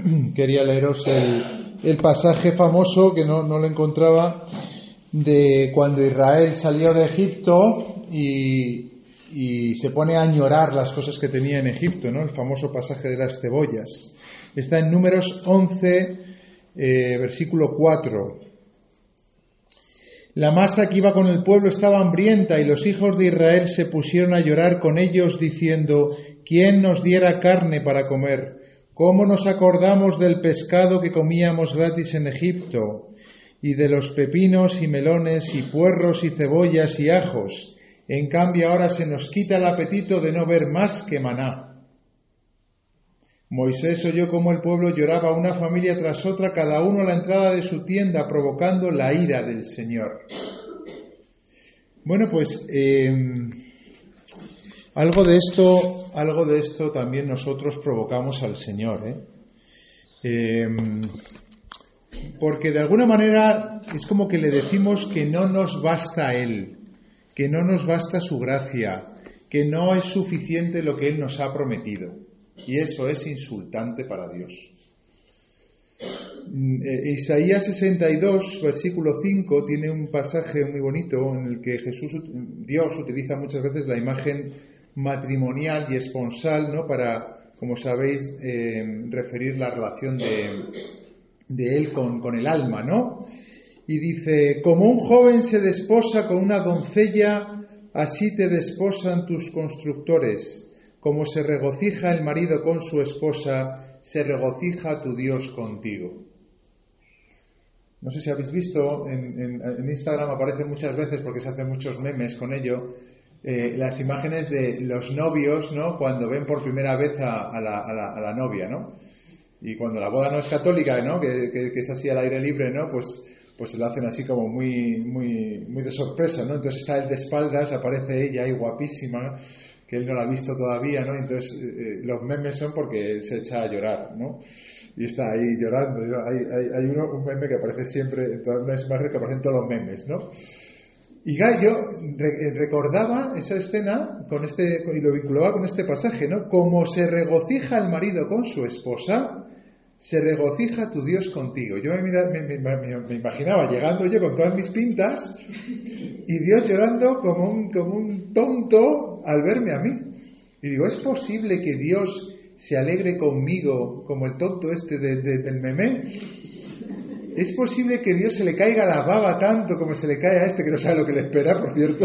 quería leeros el pasaje famoso, que no lo encontraba, de cuando Israel salió de Egipto y se pone a añorar las cosas que tenía en Egipto, ¿no? El famoso pasaje de las cebollas. Está en Números 11, versículo 4. La masa que iba con el pueblo estaba hambrienta y los hijos de Israel se pusieron a llorar con ellos diciendo: ¿quién nos diera carne para comer? ¿Cómo nos acordamos del pescado que comíamos gratis en Egipto? Y de los pepinos y melones y puerros y cebollas y ajos. En cambio ahora se nos quita el apetito de no ver más que maná. Moisés oyó cómo el pueblo lloraba una familia tras otra, cada uno a la entrada de su tienda, provocando la ira del Señor. Bueno, pues algo de esto también nosotros provocamos al Señor, porque de alguna manera es como que le decimos que no nos basta a Él, que no nos basta su gracia, que no es suficiente lo que Él nos ha prometido. Y eso es insultante para Dios. Isaías 62, versículo 5, tiene un pasaje muy bonito en el que Dios utiliza muchas veces la imagen matrimonial y esponsal, ¿no? Para, como sabéis, referir la relación de Él con el alma, ¿no? Y dice: como un joven se desposa con una doncella, así te desposan tus constructores. Como se regocija el marido con su esposa, se regocija tu Dios contigo. No sé si habéis visto, en Instagram aparece muchas veces, porque se hacen muchos memes con ello, las imágenes de los novios, ¿no? Cuando ven por primera vez a la novia, ¿no? Y cuando la boda no es católica, ¿no? Que es así al aire libre, ¿no? Pues se lo hacen así como muy de sorpresa, ¿no? Entonces está él de espaldas, aparece ella ahí guapísima, que él no la ha visto todavía, ¿no? Entonces los memes son porque él se echa a llorar, ¿no? Y está ahí llorando. Hay un meme que aparece siempre, en todas las imágenes que aparecen todos los memes, ¿no? Y yo recordaba esa escena y lo vinculaba con este pasaje, ¿no? Como se regocija el marido con su esposa, se regocija tu Dios contigo. Yo me imaginaba llegando yo con todas mis pintas y Dios llorando como un tonto al verme a mí. Y digo, ¿es posible que Dios se alegre conmigo como el tonto este del meme? ¿Es posible que Dios se le caiga la baba tanto como se le cae a este que no sabe lo que le espera, por cierto?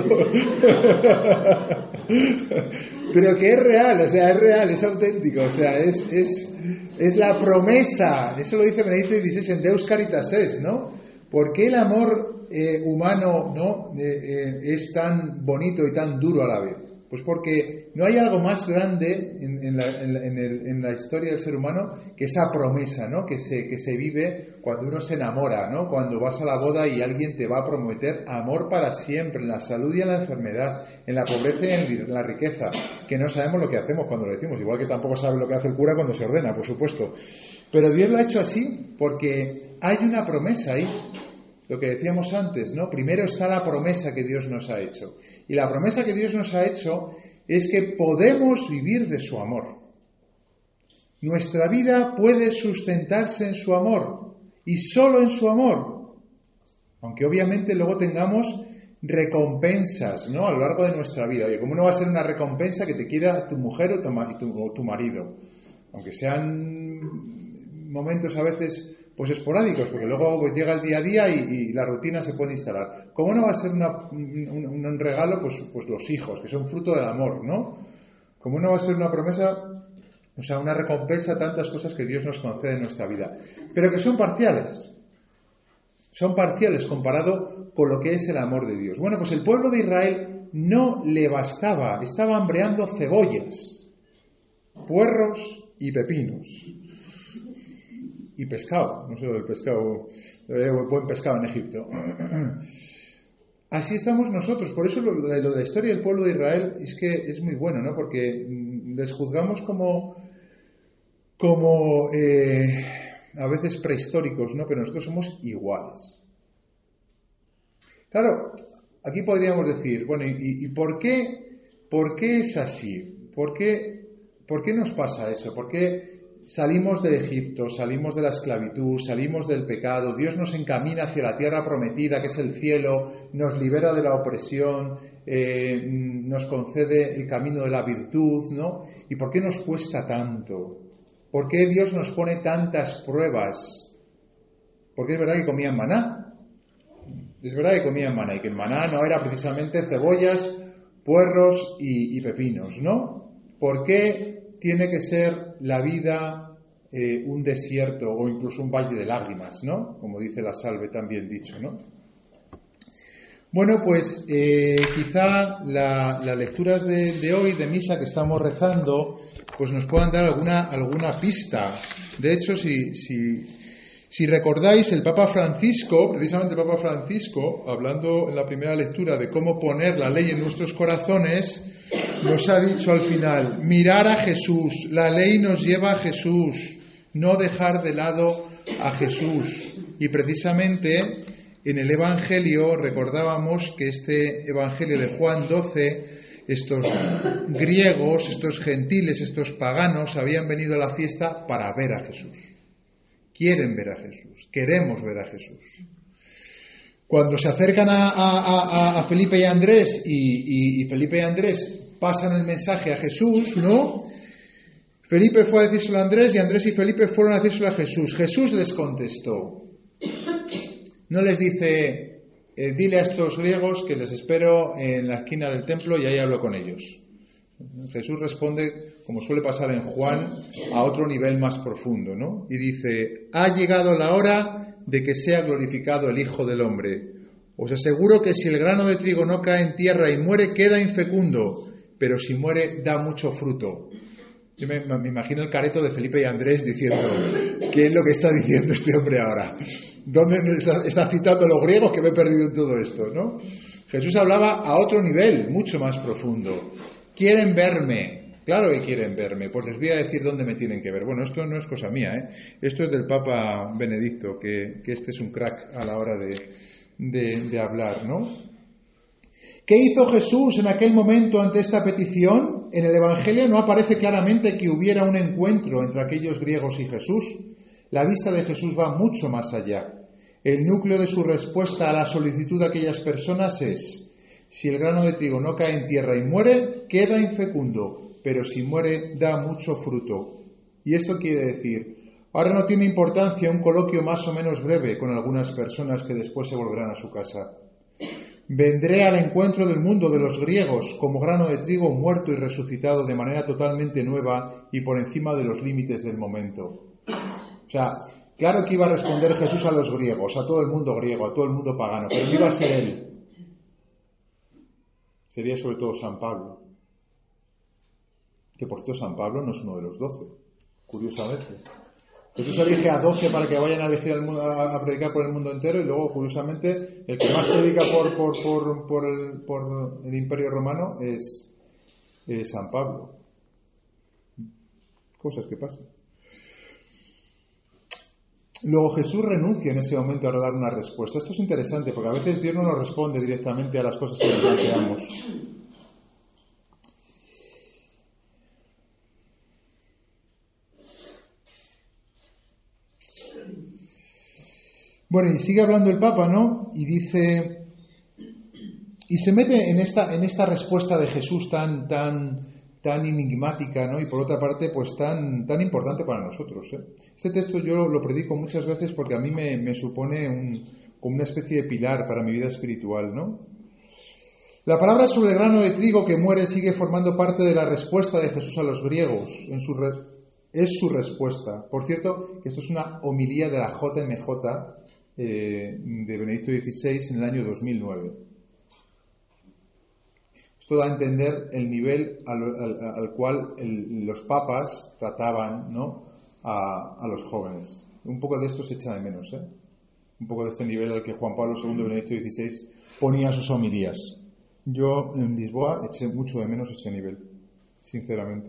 Pero que es real, es real, es auténtico, es la promesa. Eso lo dice Benedicto XVI en Deus Caritas Est, ¿no? ¿Por qué el amor humano, ¿no? Es tan bonito y tan duro a la vez? Pues porque no hay algo más grande en la historia del ser humano que esa promesa, ¿no? Que se vive cuando uno se enamora, ¿no? Cuando vas a la boda y alguien te va a prometer amor para siempre, en la salud y en la enfermedad, en la pobreza y en la riqueza, que no sabemos lo que hacemos cuando lo decimos, igual que tampoco sabe lo que hace el cura cuando se ordena, por supuesto. Pero Dios lo ha hecho así porque hay una promesa ahí. Lo que decíamos antes, ¿no? Primero está la promesa que Dios nos ha hecho. Y la promesa que Dios nos ha hecho es que podemos vivir de su amor. Nuestra vida puede sustentarse en su amor y solo en su amor. Aunque obviamente luego tengamos recompensas, ¿no? A lo largo de nuestra vida. Oye, ¿cómo no va a ser una recompensa que te quiera tu mujer o tu marido? Aunque sean momentos a veces pues esporádicos, porque luego pues llega el día a día y la rutina se puede instalar. ¿Cómo no va a ser un regalo? Pues los hijos, que son fruto del amor, ¿no? ¿Cómo no va a ser una promesa, o sea, una recompensa, tantas cosas que Dios nos concede en nuestra vida? Pero que son parciales. Son parciales comparado con lo que es el amor de Dios. Bueno, pues el pueblo de Israel no le bastaba, estaba hambreando cebollas, puerros y pepinos. Y pescado, no sé lo del pescado, buen pescado en Egipto. Así estamos nosotros. Por eso lo de la historia del pueblo de Israel es que es muy bueno, ¿no? Porque les juzgamos como a veces prehistóricos, ¿no? Pero nosotros somos iguales. Claro, aquí podríamos decir, bueno, ¿y por qué es así? ¿Por qué nos pasa eso? ¿Por qué salimos de Egipto, salimos de la esclavitud, salimos del pecado, Dios nos encamina hacia la tierra prometida, que es el cielo, nos libera de la opresión, nos concede el camino de la virtud, ¿no? ¿Y por qué nos cuesta tanto? ¿Por qué Dios nos pone tantas pruebas? Porque es verdad que comían maná. Es verdad que comían maná y que el maná no era precisamente cebollas, puerros y pepinos, ¿no? ¿Por qué tiene que ser la vida un desierto o incluso un valle de lágrimas, ¿no? Como dice la salve también dicho, ¿no? Bueno, pues quizá las lecturas de hoy, de misa que estamos rezando, pues nos puedan dar alguna pista. De hecho, si recordáis, el Papa Francisco, precisamente el Papa Francisco, hablando en la primera lectura de cómo poner la ley en nuestros corazones, nos ha dicho al final, mirar a Jesús, la ley nos lleva a Jesús, no dejar de lado a Jesús. Y precisamente en el Evangelio recordábamos que este Evangelio de Juan 12, estos griegos, estos gentiles, estos paganos habían venido a la fiesta para ver a Jesús. Quieren ver a Jesús, queremos ver a Jesús. Cuando se acercan a Felipe y Andrés y Felipe y Andrés pasan el mensaje a Jesús, ¿no? Felipe fue a decírselo a Andrés y Andrés y Felipe fueron a decírselo a Jesús. Jesús les contestó. No les dice, dile a estos griegos que les espero en la esquina del templo y ahí hablo con ellos. Jesús responde, como suele pasar en Juan, a otro nivel más profundo, ¿no? Y dice, ha llegado la hora de que sea glorificado el Hijo del Hombre. Os aseguro que si el grano de trigo no cae en tierra y muere, queda infecundo, pero si muere, da mucho fruto. Yo me imagino el careto de Felipe y Andrés diciendo, ¿qué es lo que está diciendo este hombre ahora? ¿Dónde está citando los griegos que me he perdido en todo esto, ¿no? Jesús hablaba a otro nivel, mucho más profundo. ¿Quieren verme? Claro que quieren verme. Pues les voy a decir dónde me tienen que ver. Bueno, esto no es cosa mía, ¿eh? Esto es del Papa Benedicto, que este es un crack a la hora de hablar, ¿no? ¿Qué hizo Jesús en aquel momento ante esta petición? En el Evangelio no aparece claramente que hubiera un encuentro entre aquellos griegos y Jesús. La vista de Jesús va mucho más allá. El núcleo de su respuesta a la solicitud de aquellas personas es: si el grano de trigo no cae en tierra y muere, queda infecundo, pero si muere, da mucho fruto. Y esto quiere decir, ahora no tiene importancia un coloquio más o menos breve con algunas personas que después se volverán a su casa. Vendré al encuentro del mundo de los griegos como grano de trigo muerto y resucitado de manera totalmente nueva y por encima de los límites del momento. O sea, claro que iba a responder Jesús a los griegos, a todo el mundo griego, a todo el mundo pagano, pero no iba a ser él. Sería sobre todo San Pablo. Que por cierto San Pablo no es uno de los 12, curiosamente. Jesús elige a 12 para que vayan a elegir a predicar por el mundo entero y luego, curiosamente, el que más predica por el Imperio Romano es San Pablo. Cosas que pasan. Luego Jesús renuncia en ese momento a dar una respuesta. Esto es interesante porque a veces Dios no nos responde directamente a las cosas que nos planteamos. Bueno, y sigue hablando el Papa, ¿no? Y dice, y se mete en esta respuesta de Jesús tan enigmática, ¿no? Y por otra parte, pues tan importante para nosotros, ¿eh? Este texto yo lo predico muchas veces porque a mí me supone como una especie de pilar para mi vida espiritual, ¿no? La palabra sobre el grano de trigo que muere sigue formando parte de la respuesta de Jesús a los griegos. Es su respuesta. Por cierto, esto es una homilía de la JMJ de Benedicto XVI en el año 2009. Esto da a entender el nivel al cual los papas trataban, ¿no?, a los jóvenes. Un poco de esto se echa de menos, ¿eh? Un poco de este nivel al que Juan Pablo II, Benedicto XVI, ponía sus homilías. Yo en Lisboa eché mucho de menos este nivel, sinceramente.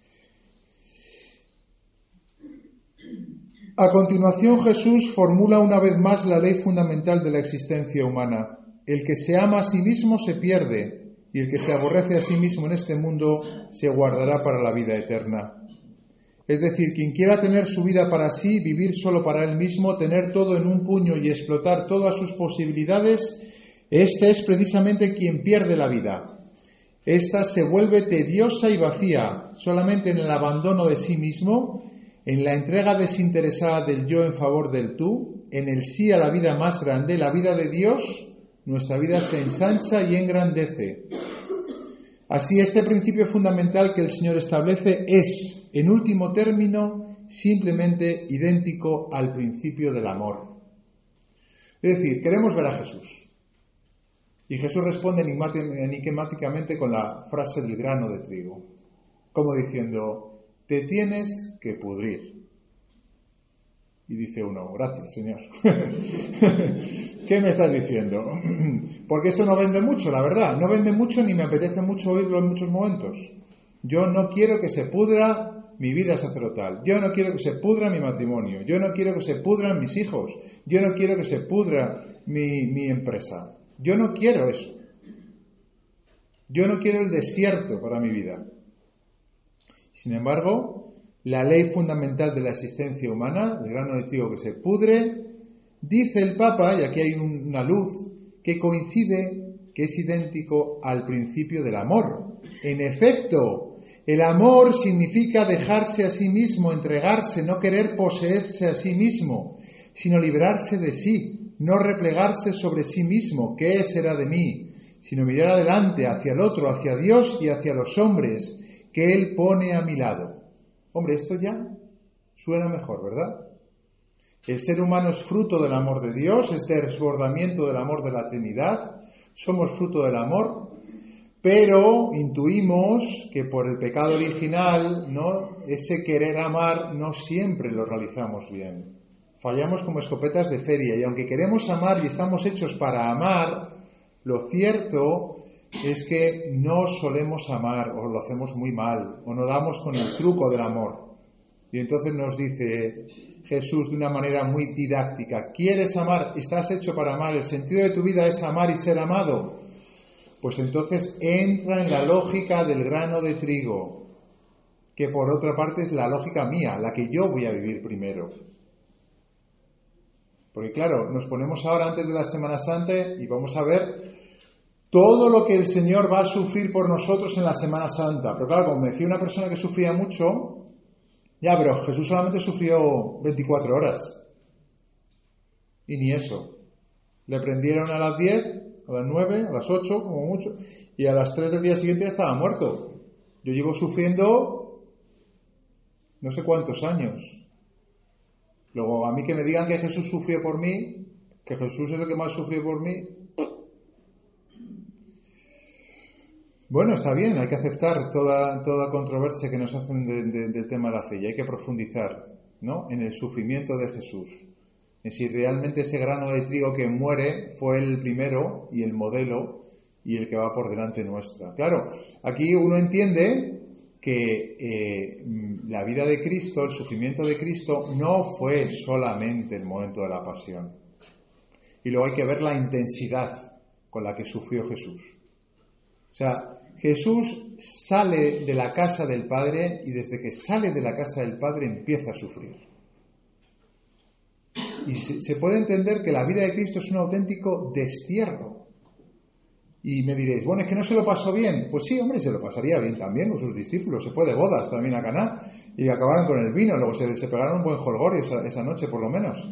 A continuación, Jesús formula una vez más la ley fundamental de la existencia humana. El que se ama a sí mismo se pierde, y el que se aborrece a sí mismo en este mundo se guardará para la vida eterna. Es decir, quien quiera tener su vida para sí, vivir solo para él mismo, tener todo en un puño y explotar todas sus posibilidades, este es precisamente quien pierde la vida. Esta se vuelve tediosa y vacía, solamente en el abandono de sí mismo, en la entrega desinteresada del yo en favor del tú, en el sí a la vida más grande, la vida de Dios, nuestra vida se ensancha y engrandece. Así, este principio fundamental que el Señor establece es, en último término, simplemente idéntico al principio del amor. Es decir, queremos ver a Jesús. Y Jesús responde enigmáticamente con la frase del grano de trigo, como diciendo, te tienes que pudrir. Y dice uno, gracias, Señor. ¿Qué me estás diciendo? Porque esto no vende mucho, la verdad. No vende mucho ni me apetece mucho oírlo en muchos momentos. Yo no quiero que se pudra mi vida sacerdotal. Yo no quiero que se pudra mi matrimonio. Yo no quiero que se pudran mis hijos. Yo no quiero que se pudra mi empresa. Yo no quiero eso. Yo no quiero el desierto para mi vida. Sin embargo, la ley fundamental de la existencia humana, el grano de trigo que se pudre, dice el Papa, y aquí hay una luz, que coincide, que es idéntico al principio del amor. En efecto, el amor significa dejarse a sí mismo, entregarse, no querer poseerse a sí mismo, sino librarse de sí, no replegarse sobre sí mismo, ¿qué será de mí?, sino mirar adelante, hacia el otro, hacia Dios y hacia los hombres que Él pone a mi lado. Hombre, esto ya suena mejor, ¿verdad? El ser humano es fruto del amor de Dios, es desbordamiento del amor de la Trinidad, somos fruto del amor, pero intuimos que por el pecado original, ¿no?, ese querer amar no siempre lo realizamos bien. Fallamos como escopetas de feria y aunque queremos amar y estamos hechos para amar, lo cierto es que no solemos amar o lo hacemos muy mal o no damos con el truco del amor. Y entonces nos dice Jesús de una manera muy didáctica, ¿quieres amar? ¿Estás hecho para amar? ¿El sentido de tu vida es amar y ser amado? Pues entonces entra en la lógica del grano de trigo, que por otra parte es la lógica mía, la que yo voy a vivir primero. Porque claro, nos ponemos ahora antes de la Semana Santa y vamos a ver todo lo que el Señor va a sufrir por nosotros en la Semana Santa. Pero claro, como me decía una persona que sufría mucho, ya, pero Jesús solamente sufrió 24 horas. Y ni eso. Le prendieron a las 10, a las 9, a las 8, como mucho, y a las 3 del día siguiente ya estaba muerto. Yo llevo sufriendo no sé cuántos años. Luego, a mí que me digan que Jesús sufrió por mí, que Jesús es el que más sufrió por mí. Bueno, está bien, hay que aceptar toda controversia que nos hacen del tema de la fe y hay que profundizar, ¿no?, en el sufrimiento de Jesús, en si realmente ese grano de trigo que muere fue el primero y el modelo y el que va por delante nuestra. Claro, aquí uno entiende que la vida de Cristo, el sufrimiento de Cristo, no fue solamente el momento de la pasión. Y luego hay que ver la intensidad con la que sufrió Jesús. O sea, Jesús sale de la casa del Padre y desde que sale de la casa del Padre empieza a sufrir. Y se puede entender que la vida de Cristo es un auténtico destierro. Y me diréis, bueno, es que no se lo pasó bien. Pues sí, hombre, se lo pasaría bien también con sus discípulos. Se fue de bodas también a Caná y acabaron con el vino. Luego se pegaron un buen jolgorio esa noche, por lo menos.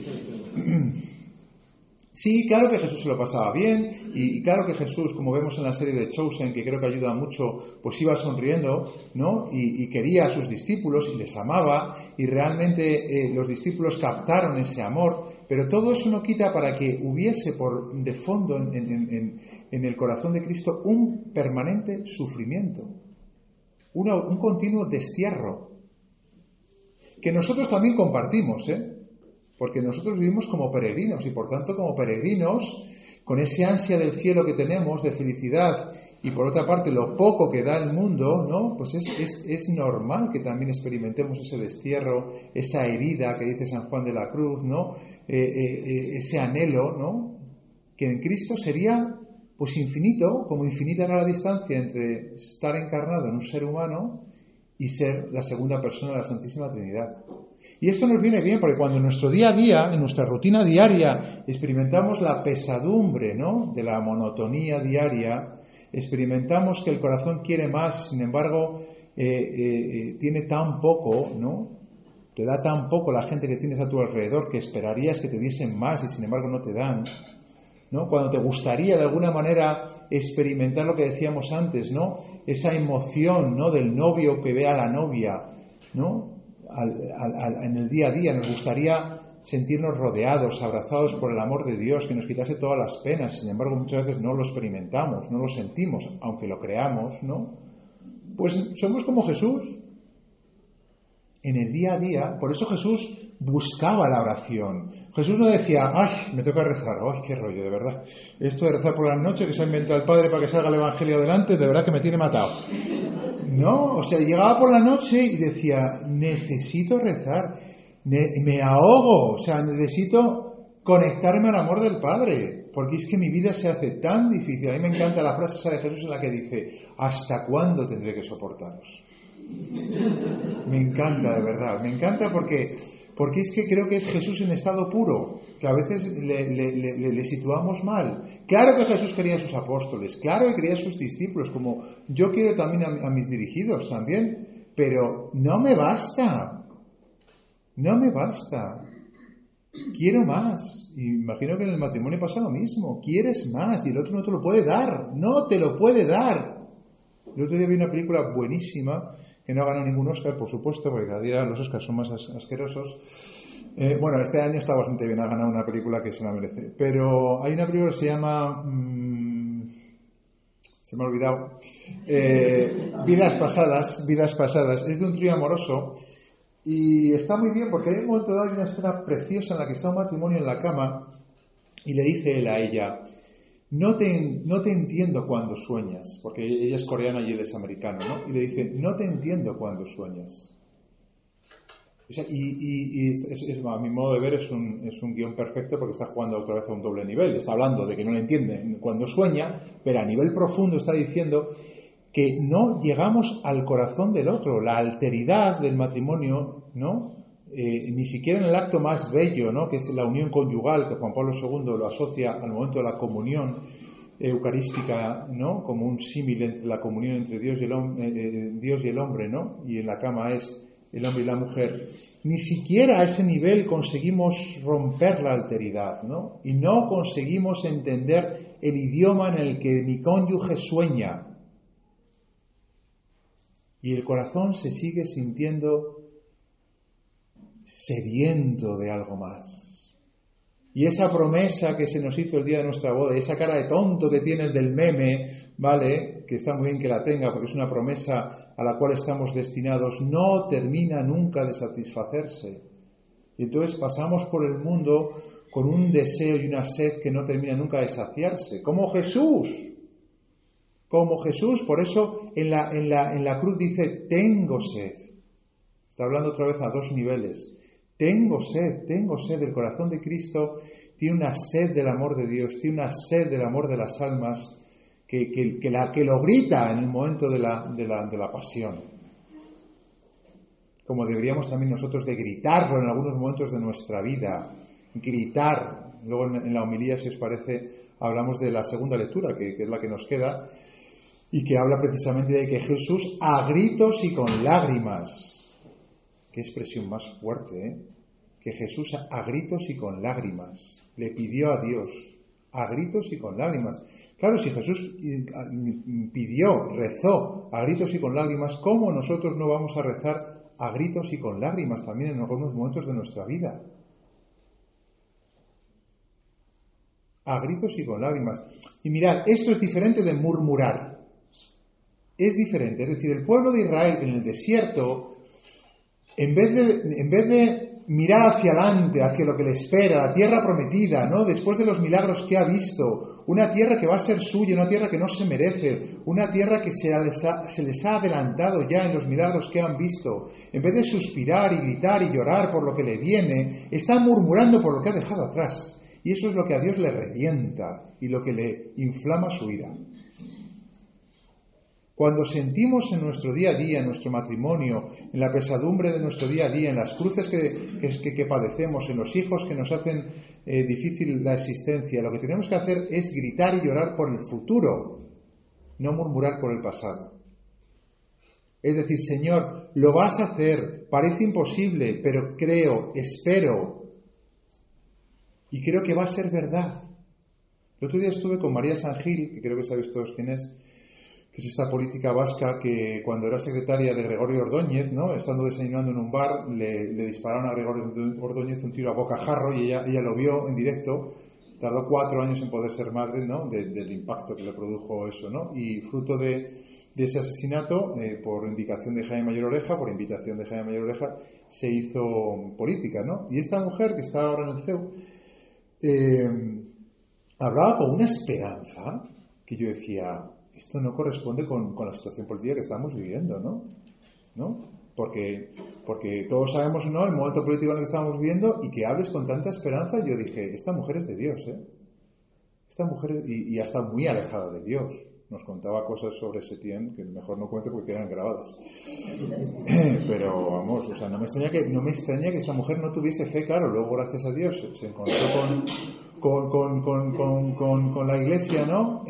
Sí, claro que Jesús se lo pasaba bien y claro que Jesús, como vemos en la serie de Chosen, que creo que ayuda mucho, pues iba sonriendo, ¿no? Y quería a sus discípulos y les amaba y realmente los discípulos captaron ese amor, pero todo eso no quita para que hubiese de fondo en el corazón de Cristo un permanente sufrimiento, un continuo destierro, que nosotros también compartimos, porque nosotros vivimos como peregrinos y por tanto como peregrinos, con ese ansia del cielo que tenemos de felicidad y por otra parte lo poco que da el mundo, ¿no? Pues es normal que también experimentemos ese destierro, esa herida que dice San Juan de la Cruz, ¿no? Ese anhelo, ¿no?, que en Cristo sería pues infinito, como infinita era la distancia entre estar encarnado en un ser humano y ser la segunda persona de la Santísima Trinidad. Y esto nos viene bien porque cuando en nuestro día a día, en nuestra rutina diaria, experimentamos la pesadumbre, ¿no?, de la monotonía diaria, experimentamos que el corazón quiere más, sin embargo, tiene tan poco, ¿no? Te da tan poco la gente que tienes a tu alrededor que esperarías que te diesen más y sin embargo no te dan, ¿no? Cuando te gustaría de alguna manera experimentar lo que decíamos antes, ¿no?, esa emoción, ¿no?, del novio que ve a la novia, ¿no?, en el día a día, nos gustaría sentirnos rodeados, abrazados por el amor de Dios, que nos quitase todas las penas. Sin embargo, muchas veces no lo experimentamos, no lo sentimos, aunque lo creamos, ¿no? Pues somos como Jesús en el día a día. Por eso Jesús buscaba la oración. Jesús no decía, ¡ay, me toca rezar! ¡Ay, qué rollo, de verdad! Esto de rezar por la noche que se ha inventado el Padre para que salga el Evangelio adelante, de verdad que me tiene matado. No, o sea, llegaba por la noche y decía, necesito rezar, me ahogo, o sea, necesito conectarme al amor del Padre, porque es que mi vida se hace tan difícil. A mí me encanta la frase esa de Jesús en la que dice, ¿hasta cuándo tendré que soportaros? Me encanta, de verdad, me encanta porque es que creo que es Jesús en estado puro, que a veces le situamos mal. Claro que Jesús quería a sus apóstoles, claro que quería a sus discípulos, como yo quiero también a mis dirigidos también, pero no me basta, quiero más. Y imagino que en el matrimonio pasa lo mismo, quieres más y el otro no te lo puede dar, no te lo puede dar. El otro día vi una película buenísima, que no ha ganado ningún Oscar, por supuesto, porque cada día los Oscars son más asquerosos. Bueno, este año está bastante bien, ha ganado una película que se la merece. Pero hay una película que se llama... se me ha olvidado. Vidas pasadas. Es de un trío amoroso. Y está muy bien porque hay un momento dado, hay una escena preciosa en la que está un matrimonio en la cama y le dice él a ella... No te entiendo cuando sueñas, porque ella es coreana y él es americano, ¿no? Y le dice, no te entiendo cuando sueñas. O sea, a mi modo de ver es un guión perfecto porque está jugando otra vez a un doble nivel. Está hablando de que no le entiende cuando sueña, pero a nivel profundo está diciendo que no llegamos al corazón del otro. La alteridad del matrimonio, ¿no? Ni siquiera en el acto más bello, ¿no?, que es la unión conyugal, que Juan Pablo II lo asocia al momento de la comunión eucarística, ¿no?, como un símil entre la comunión entre Dios y el hombre, ¿no?, y en la cama es el hombre y la mujer. Ni siquiera a ese nivel conseguimos romper la alteridad, ¿no?, y no conseguimos entender el idioma en el que mi cónyuge sueña. Y el corazón se sigue sintiendo sediento de algo más. Y esa promesa que se nos hizo el día de nuestra boda, esa cara de tonto que tienes del meme, ¿vale?, que está muy bien que la tenga porque es una promesa a la cual estamos destinados, no termina nunca de satisfacerse. Y entonces pasamos por el mundo con un deseo y una sed que no termina nunca de saciarse, como Jesús. Por eso en la cruz dice, tengo sed. Está hablando otra vez a dos niveles. Tengo sed. El corazón de Cristo tiene una sed del amor de Dios, tiene una sed del amor de las almas que lo grita en el momento de la pasión. Como deberíamos también nosotros de gritarlo en algunos momentos de nuestra vida. Gritar. Luego en la homilía, si os parece, hablamos de la segunda lectura, que es la que nos queda, y que habla precisamente de que Jesús a gritos y con lágrimas. Qué expresión más fuerte, ¿eh? Que Jesús a gritos y con lágrimas le pidió a Dios, a gritos y con lágrimas. Claro, si Jesús rezó a gritos y con lágrimas, ¿cómo nosotros no vamos a rezar a gritos y con lágrimas también en algunos momentos de nuestra vida? A gritos y con lágrimas. Y mirad, esto es diferente de murmurar. Es diferente, es decir, el pueblo de Israel en el desierto, en vez de mirar hacia adelante, hacia lo que le espera, la tierra prometida, ¿no?, después de los milagros que ha visto, una tierra que va a ser suya, una tierra que no se merece, una tierra que se les ha adelantado ya en los milagros que han visto, en vez de suspirar y gritar y llorar por lo que le viene, está murmurando por lo que ha dejado atrás. Y eso es lo que a Dios le revienta y lo que le inflama su ira. Cuando sentimos en nuestro día a día, en nuestro matrimonio, en la pesadumbre de nuestro día a día, en las cruces que padecemos, en los hijos que nos hacen difícil la existencia, lo que tenemos que hacer es gritar y llorar por el futuro, no murmurar por el pasado. Es decir, Señor, lo vas a hacer, parece imposible, pero creo, espero, y creo que va a ser verdad. El otro día estuve con María Sangil, que creo que sabéis todos quién es, que es esta política vasca que cuando era secretaria de Gregorio Ordóñez, ¿no?, estando desayunando en un bar, le dispararon a Gregorio Ordóñez un tiro a bocajarro y ella lo vio en directo. Tardó 4 años en poder ser madre, ¿no?, del impacto que le produjo eso, ¿no? Y fruto de ese asesinato, por indicación de Jaime Mayor Oreja, por invitación de Jaime Mayor Oreja, se hizo política, ¿no? Y esta mujer, que está ahora en el CEU, hablaba con una esperanza que yo decía, esto no corresponde con la situación política que estamos viviendo, ¿no? Porque todos sabemos, ¿no?, el momento político en el que estamos viviendo, y que hables con tanta esperanza. Yo dije, esta mujer es de Dios, esta mujer, y ha estado muy alejada de Dios. Nos contaba cosas sobre Setién que mejor no cuento porque quedan grabadas. Pero vamos, o sea, no me extraña que esta mujer no tuviese fe. Claro, luego gracias a Dios se encontró con la Iglesia, ¿no?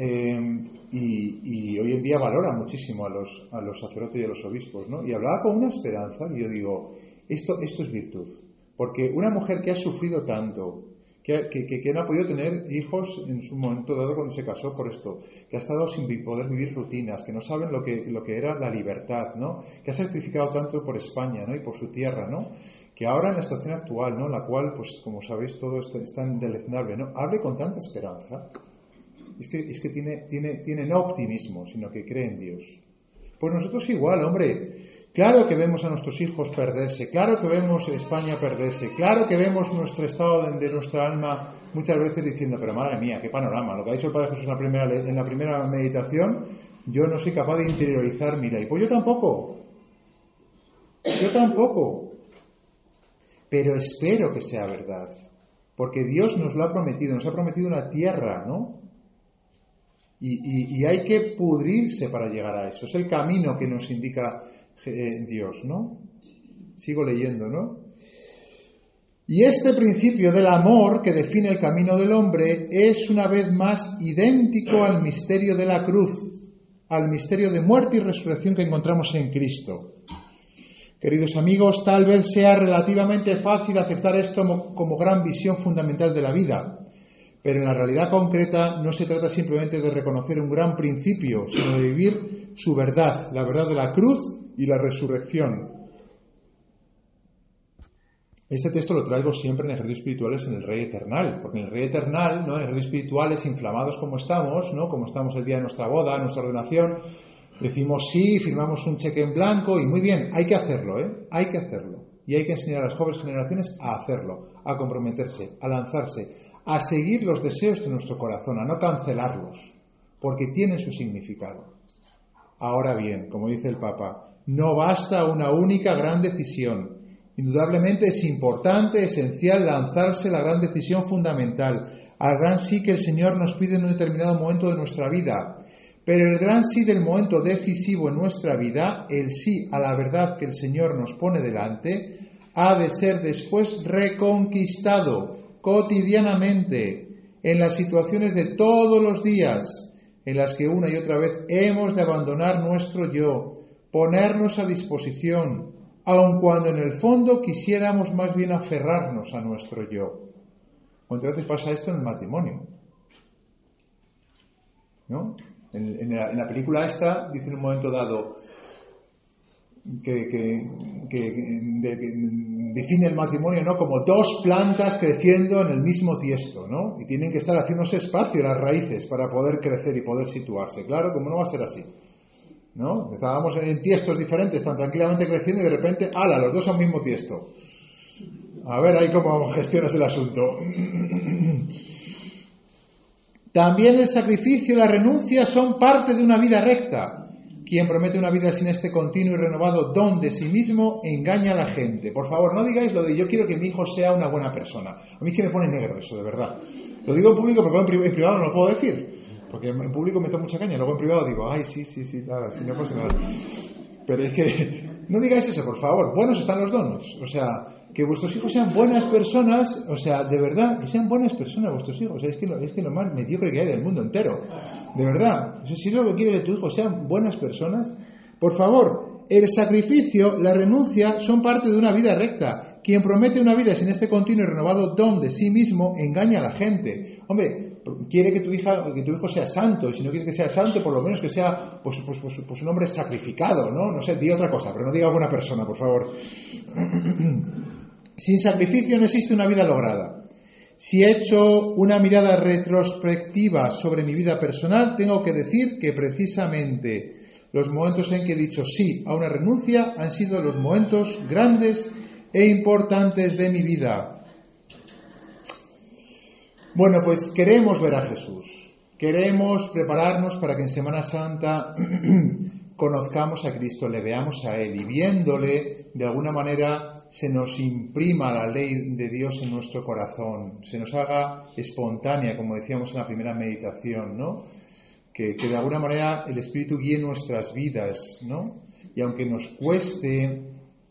Y hoy en día valora muchísimo a los sacerdotes y a los obispos, ¿no? Y hablaba con una esperanza, y yo digo, esto es virtud. Porque una mujer que ha sufrido tanto, que no ha podido tener hijos en su momento dado cuando se casó por esto, que ha estado sin poder vivir rutinas, que no saben lo que era la libertad, ¿no?, que ha sacrificado tanto por España, ¿no?, y por su tierra, ¿no?, que ahora en la situación actual, ¿no?, la cual, pues como sabéis, todo es tan indeleznable, ¿no?, hable con tanta esperanza. Es que tiene no optimismo, sino que cree en Dios. Pues nosotros igual, hombre. Claro que vemos a nuestros hijos perderse, claro que vemos a España perderse, claro que vemos nuestro estado de nuestra alma muchas veces diciendo, pero madre mía, qué panorama. Lo que ha dicho el Padre Jesús en la primera meditación, yo no soy capaz de interiorizar mi ley. Pues yo tampoco. Pero espero que sea verdad, porque Dios nos lo ha prometido, nos ha prometido una tierra, ¿no? Y hay que pudrirse para llegar a eso. Es el camino que nos indica Dios, ¿no? Sigo leyendo, ¿no? Y este principio del amor que define el camino del hombre es una vez más idéntico al misterio de la cruz, al misterio de muerte y resurrección que encontramos en Cristo. Queridos amigos, tal vez sea relativamente fácil aceptar esto como gran visión fundamental de la vida, pero en la realidad concreta no se trata simplemente de reconocer un gran principio, sino de vivir su verdad, la verdad de la cruz y la resurrección. Este texto lo traigo siempre en ejercicios espirituales en el Rey Eternal, porque en el Rey Eternal, ¿no?, en ejercicios espirituales inflamados como estamos, ¿no?, como estamos el día de nuestra boda, nuestra ordenación, decimos sí, firmamos un cheque en blanco y muy bien, hay que hacerlo, hay que hacerlo. Y hay que enseñar a las jóvenes generaciones a hacerlo, a comprometerse, a lanzarse, a seguir los deseos de nuestro corazón, a no cancelarlos, porque tienen su significado. Ahora bien, como dice el Papa, no basta una única gran decisión. Indudablemente es importante, esencial, lanzarse la gran decisión fundamental, al gran sí que el Señor nos pide en un determinado momento de nuestra vida. Pero el gran sí del momento decisivo en nuestra vida, el sí a la verdad que el Señor nos pone delante, ha de ser después reconquistado cotidianamente en las situaciones de todos los días, en las que una y otra vez hemos de abandonar nuestro yo, ponernos a disposición, aun cuando en el fondo quisiéramos más bien aferrarnos a nuestro yo. ¿Cuántas veces pasa esto en el matrimonio? ¿No? En la película esta, dice en un momento dado que define el matrimonio, ¿no?, como dos plantas creciendo en el mismo tiesto, ¿no? Y tienen que estar haciéndose espacio las raíces para poder crecer y poder situarse. Claro, como no va a ser así, ¿no? Estábamos en tiestos diferentes, tan tranquilamente creciendo, y de repente, ¡hala!, los dos a un mismo tiesto. A ver ahí cómo gestionas el asunto. También el sacrificio y la renuncia son parte de una vida recta. Quien promete una vida sin este continuo y renovado don de sí mismo engaña a la gente. Por favor, no digáis lo de yo quiero que mi hijo sea una buena persona. A mí es que me pone negro eso, de verdad. Lo digo en público porque en privado no lo puedo decir. Porque en público me tomo mucha caña, luego en privado digo, ay, sí, nada, sí, no pasa nada. Pero es que no digáis eso, por favor. Buenos están los donos. O sea, que vuestros hijos sean buenas personas, o sea, de verdad, que sean buenas personas vuestros hijos. O sea, es que lo más mediocre que hay del mundo entero. De verdad. O sea, si lo que quieres de tu hijo sean buenas personas, por favor, el sacrificio, la renuncia son parte de una vida recta. Quien promete una vida sin este continuo y renovado don de sí mismo engaña a la gente. Hombre, quiere que tu hijo sea santo, y si no quieres que sea santo, por lo menos que sea pues un hombre sacrificado, ¿no? No sé, di otra cosa, pero no diga buena persona, por favor. Sin sacrificio no existe una vida lograda. Si he hecho una mirada retrospectiva sobre mi vida personal, tengo que decir que precisamente los momentos en que he dicho sí a una renuncia han sido los momentos grandes e importantes de mi vida. Bueno, pues queremos ver a Jesús. Queremos prepararnos para que en Semana Santa conozcamos a Cristo, le veamos a Él y viéndole, de alguna manera, se nos imprima la ley de Dios en nuestro corazón, se nos haga espontánea, como decíamos en la primera meditación, ¿no? Que de alguna manera el Espíritu guíe nuestras vidas, ¿no? Y aunque nos cueste,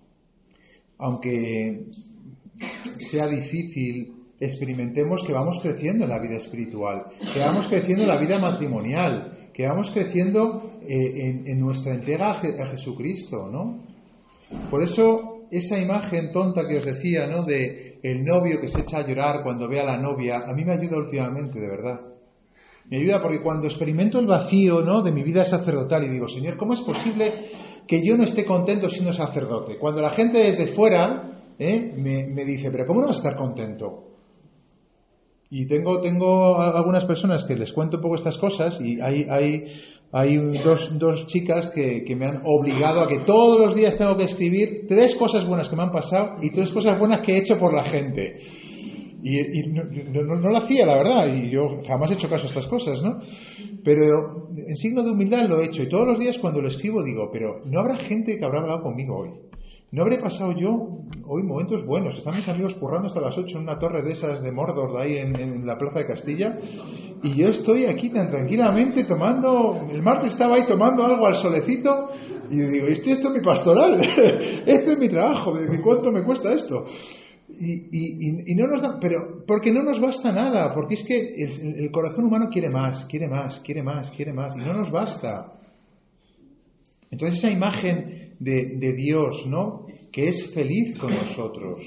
aunque sea difícil, experimentemos que vamos creciendo en la vida espiritual, que vamos creciendo en la vida matrimonial, que vamos creciendo en nuestra entrega a Jesucristo, ¿no? Por eso, esa imagen tonta que os decía, ¿no?, de el novio que se echa a llorar cuando ve a la novia, a mí me ayuda últimamente, de verdad. Me ayuda porque cuando experimento el vacío, ¿no?, de mi vida sacerdotal y digo, Señor, ¿cómo es posible que yo no esté contento siendo sacerdote? Cuando la gente desde fuera me dice, pero ¿cómo no vas a estar contento? Y tengo algunas personas que les cuento un poco estas cosas y hay dos chicas que me han obligado a que todos los días tengo que escribir 3 cosas buenas que me han pasado y 3 cosas buenas que he hecho por la gente. Y no lo hacía, la verdad, y yo jamás he hecho caso a estas cosas, ¿no? Pero en signo de humildad lo he hecho y todos los días cuando lo escribo digo, pero ¿no habrá gente que habrá hablado conmigo hoy? ¿No habré pasado yo hoy momentos buenos? Están mis amigos currando hasta las 8 en una torre de esas de Mordor, de ahí en la Plaza de Castilla, y yo estoy aquí tan tranquilamente tomando... El martes estaba ahí tomando algo al solecito, y digo, esto es mi pastoral, este es mi trabajo, ¿de cuánto me cuesta esto? Y no nos da... Pero porque no nos basta nada, porque es que el corazón humano quiere más, y no nos basta. Entonces esa imagen de Dios, ¿no?, que es feliz con nosotros.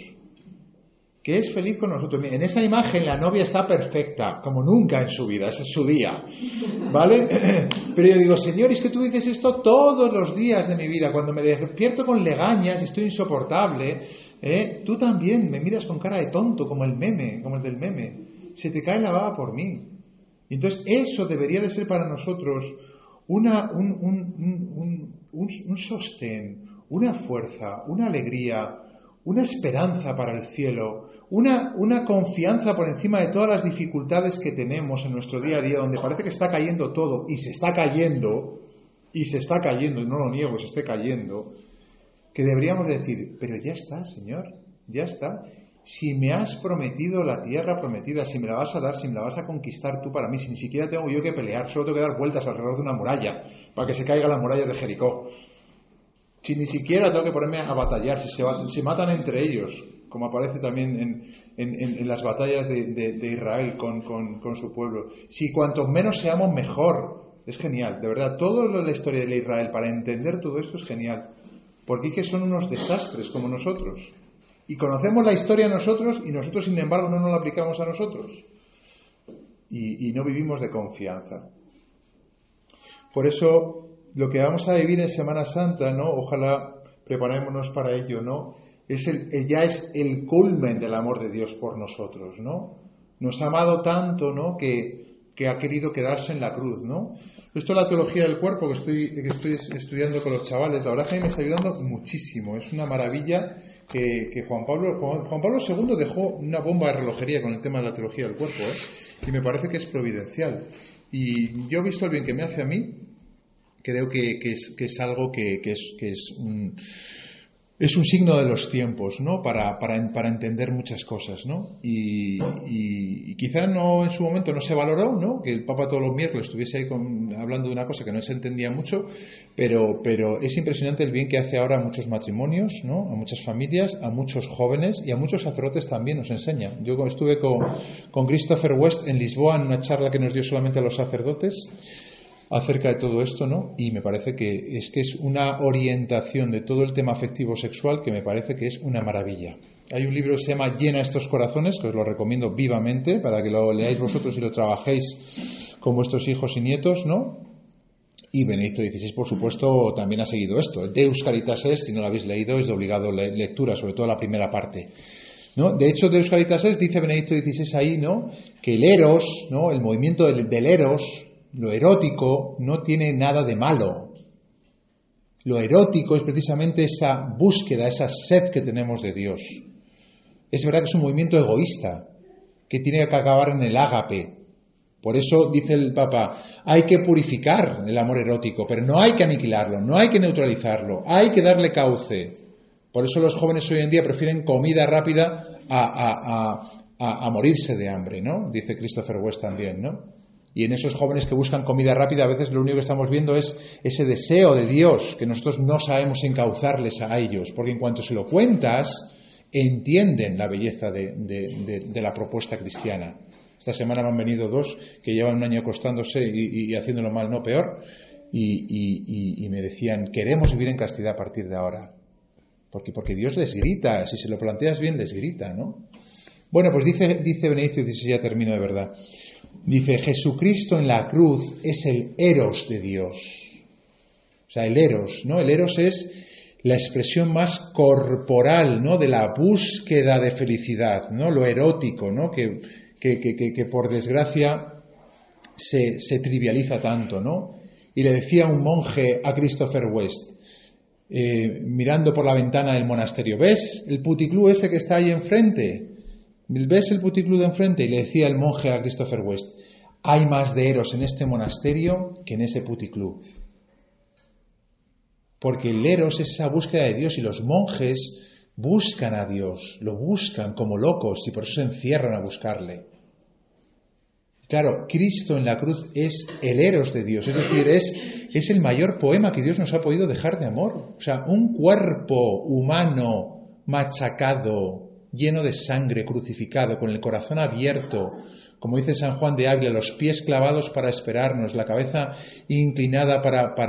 En esa imagen la novia está perfecta, como nunca en su vida, ese es su día, ¿vale? Pero yo digo, Señor, es que tú dices esto todos los días de mi vida. Cuando me despierto con legañas, estoy insoportable, tú también me miras con cara de tonto, como el del meme. Se te cae la baba por mí. Y entonces eso debería de ser para nosotros un sostén, una fuerza, una alegría, una esperanza para el cielo, una confianza por encima de todas las dificultades que tenemos en nuestro día a día, donde parece que está cayendo todo, y se está cayendo, y no lo niego, se esté cayendo, que deberíamos decir, pero ya está, Señor, ya está. Si me has prometido la tierra prometida, si me la vas a dar, si me la vas a conquistar tú para mí, si ni siquiera tengo yo que pelear, solo tengo que dar vueltas alrededor de una muralla para que se caiga la muralla de Jericó, si ni siquiera tengo que ponerme a batallar, si se matan entre ellos, como aparece también en las batallas de Israel con su pueblo, si cuanto menos seamos mejor, es genial, de verdad, todo lo de la historia de Israel, para entender todo esto es genial, porque es que son unos desastres como nosotros. Y conocemos la historia nosotros y nosotros, sin embargo, no nos la aplicamos a nosotros. Y no vivimos de confianza. Por eso, lo que vamos a vivir en Semana Santa, ¿no? Ojalá preparémonos para ello, ¿no? Ya es el culmen del amor de Dios por nosotros, ¿no? Nos ha amado tanto, ¿no?, que ha querido quedarse en la cruz, ¿no? Esto es la teología del cuerpo que estoy estudiando con los chavales. La verdad que a mí me está ayudando muchísimo. Es una maravilla que Juan Pablo II dejó una bomba de relojería con el tema de la teología del cuerpo, y me parece que es providencial. Y yo he visto el bien que me hace a mí, creo que es algo que es es un signo de los tiempos, ¿no? Para entender muchas cosas, ¿no? Y quizá no en su momento no se valoró, ¿no? Que el Papa todos los miércoles estuviese ahí hablando de una cosa que no se entendía mucho, pero es impresionante el bien que hace ahora a muchos matrimonios, ¿no? A muchas familias, a muchos jóvenes y a muchos sacerdotes también nos enseña. Yo estuve con Christopher West en Lisboa en una charla que nos dio solamente a los sacerdotes acerca de todo esto, ¿no? Y me parece que es una orientación de todo el tema afectivo sexual que me parece que es una maravilla. Hay un libro que se llama Llena estos corazones, que os lo recomiendo vivamente para que lo leáis vosotros y lo trabajéis con vuestros hijos y nietos, ¿no? Y Benedicto XVI, por supuesto, también ha seguido esto. Deus Caritas Est, si no lo habéis leído, es de obligado lectura, sobre todo la primera parte, ¿no? De hecho, Deus Caritas Est, dice Benedicto XVI ahí, ¿no? Que el eros, ¿no? El movimiento del eros, lo erótico, no tiene nada de malo. Lo erótico es precisamente esa búsqueda, esa sed que tenemos de Dios. Es verdad que es un movimiento egoísta, que tiene que acabar en el ágape. Por eso, dice el Papa, hay que purificar el amor erótico, pero no hay que aniquilarlo, no hay que neutralizarlo, hay que darle cauce. Por eso los jóvenes hoy en día prefieren comida rápida a morirse de hambre, ¿no? Dice Christopher West también, ¿no? Y en esos jóvenes que buscan comida rápida, a veces lo único que estamos viendo es ese deseo de Dios, que nosotros no sabemos encauzarles a ellos, porque en cuanto se lo cuentas, entienden la belleza de la propuesta cristiana. Esta semana me han venido dos que llevan un año acostándose y haciéndolo mal, no peor, y me decían, queremos vivir en castidad a partir de ahora. Porque Dios les grita, si se lo planteas bien, les grita, ¿no? Bueno, pues dice Benedicto XVI, ya termino de verdad. Dice, Jesucristo en la cruz es el eros de Dios. O sea, el eros, ¿no? El eros es la expresión más corporal, ¿no? De la búsqueda de felicidad, ¿no? Lo erótico, ¿no? Que por desgracia se trivializa tanto, ¿no? Y le decía un monje a Christopher West, mirando por la ventana del monasterio, ¿ves el puticlub ese que está ahí enfrente? ¿Ves el puticlub de enfrente? Y le decía el monje a Christopher West, hay más de eros en este monasterio que en ese puticlub. Porque el eros es esa búsqueda de Dios y los monjes buscan a Dios, lo buscan como locos y por eso se encierran a buscarle. Claro, Cristo en la cruz es el eros de Dios, es decir, es el mayor poema que Dios nos ha podido dejar de amor. O sea, un cuerpo humano machacado, lleno de sangre, crucificado, con el corazón abierto, como dice San Juan de Ávila, los pies clavados para esperarnos, la cabeza inclinada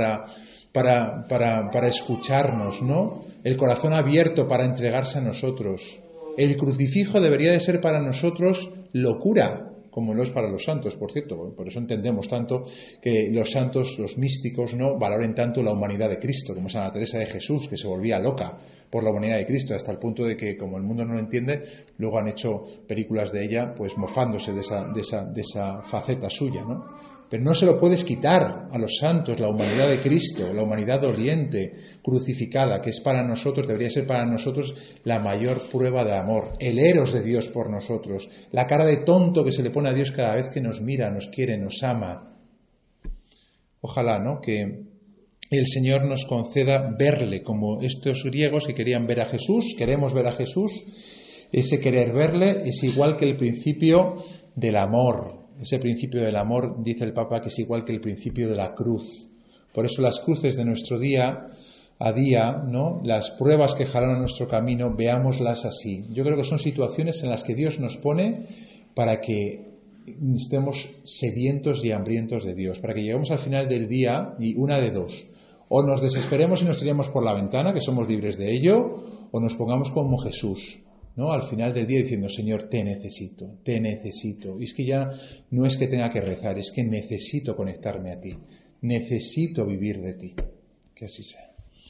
para escucharnos, ¿no? El corazón abierto para entregarse a nosotros. El crucifijo debería de ser para nosotros locura, como lo es para los santos, por cierto. Por eso entendemos tanto que los santos, los místicos, ¿no? Valoren tanto la humanidad de Cristo, como Santa Teresa de Jesús, que se volvía loca por la humanidad de Cristo, hasta el punto de que, como el mundo no lo entiende, luego han hecho películas de ella, pues mofándose de esa faceta suya, ¿no? Pero no se lo puedes quitar a los santos, la humanidad de Cristo, la humanidad doliente, crucificada, que es para nosotros, debería ser para nosotros la mayor prueba de amor, el eros de Dios por nosotros, la cara de tonto que se le pone a Dios cada vez que nos mira, nos quiere, nos ama. Ojalá, ¿no?, que el Señor nos conceda verle como estos griegos que querían ver a Jesús, queremos ver a Jesús. Ese querer verle es igual que el principio del amor. Ese principio del amor, dice el Papa, que es igual que el principio de la cruz. Por eso las cruces de nuestro día a día, ¿no?, las pruebas que jalan a nuestro camino, veámoslas así. Yo creo que son situaciones en las que Dios nos pone para que estemos sedientos y hambrientos de Dios, para que lleguemos al final del día y una de dos: o nos desesperemos y nos tiremos por la ventana, que somos libres de ello, o nos pongamos como Jesús, ¿no?, al final del día diciendo, Señor, te necesito. Y es que ya no es que tenga que rezar, es que necesito conectarme a ti, necesito vivir de ti. Que así sea.